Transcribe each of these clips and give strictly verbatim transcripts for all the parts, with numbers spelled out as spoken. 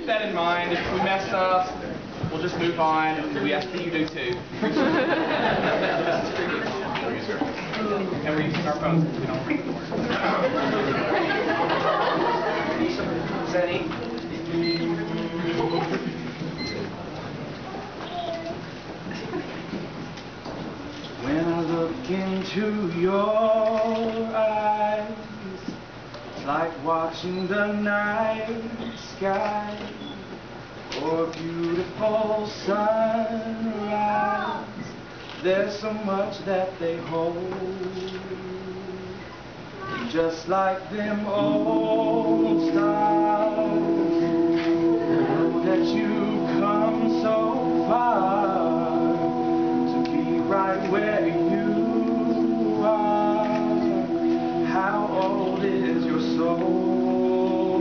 that in mind. If we mess up, we'll just move on, and we ask that you do too. And we're using our phones because we don't read the words. Ready? When I look into your eyes, it's like watching the night sky or a beautiful sunrise. There's so much that they hold, just like them old stars. Know that you've come so far to be right where you are. How old is your soul?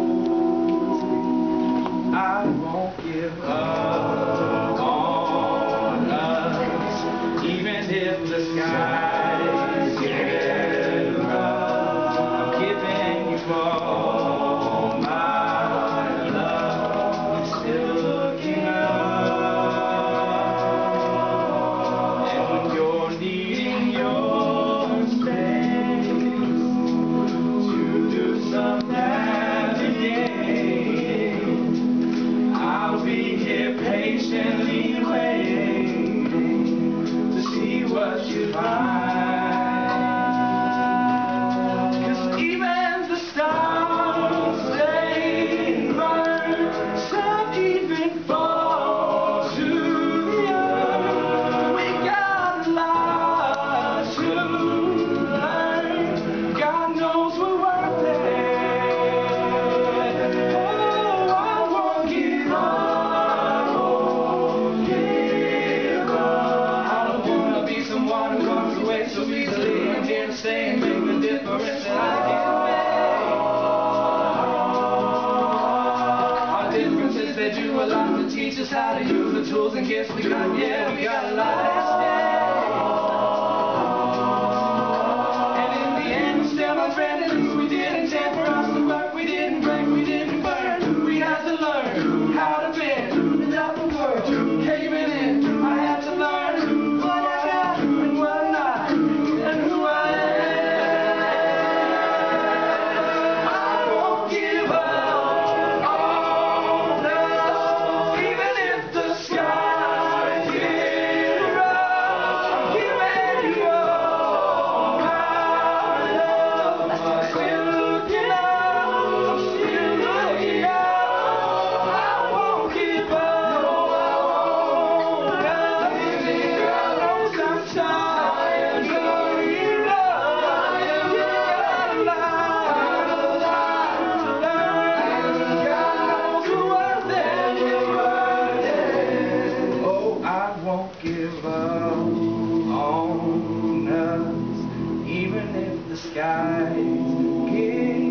I won't give up on us, even if the skies get rough. I'm giving you all my love, still looking up. And when you're needing your space to do some navigating, I'll be here patiently waiting to see what you find. 'Cause even the stars, they burn, some even fall to the earth. We got a lot to learn. God knows we're worth it. Oh, I won't give up. Someone who runs away so easily. I'm here to stay and make the difference that I can make. Our differences, they do a lot to teach us how to use the tools and gifts we got. Yeah, we got a lot at stake. And in the end, we're still my friend, and we didn't temper us to work. We didn't break, we didn't burn. We had to learn how to bend without the world caving in. I had to learn what I got and what I'm not, and who I am. I won't give up on us, even if the sky gets rough. I'm giving you all my love. I'm still looking up, I'm still looking up. I won't give up. Give up on us, even if the skies get